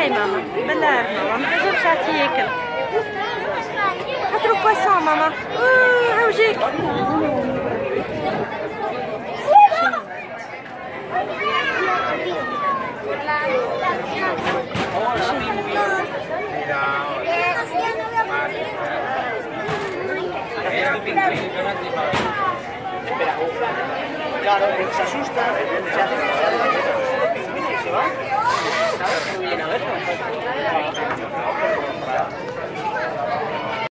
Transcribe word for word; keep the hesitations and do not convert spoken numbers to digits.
هاي ماما بالله ماما ما تجيبش عطيه ياكل. حطلو بواسون ماما. اوه عوجيك. Claro, se asusta, se hace